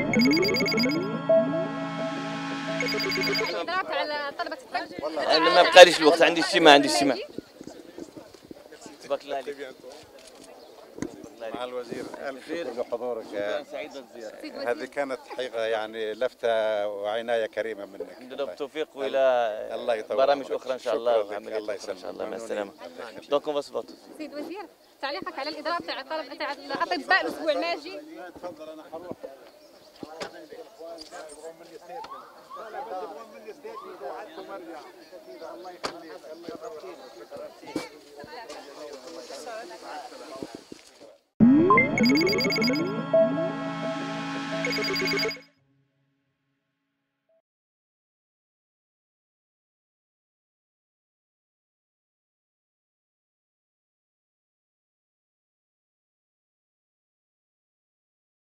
ضربت على طلبة الفجر. انا ما بقاليش الوقت، عندي اجتماع. تبارك الله عليك. مع الوزير، ألف شكر لحضورك. سعيد بالزيارة. هذه كانت حقيقة يعني لفتة وعناية كريمة منك. الحمد لله بالتوفيق، والى برامج أخرى إن شاء الله وعمليات أخرى إن شاء الله. مع السلامة. دونك اون فاسبوت. سيد وزير، تعليقك على الإضراب تاع الأطباء الأسبوع الماجي. تفضل. أنا حروح. الله يخليك.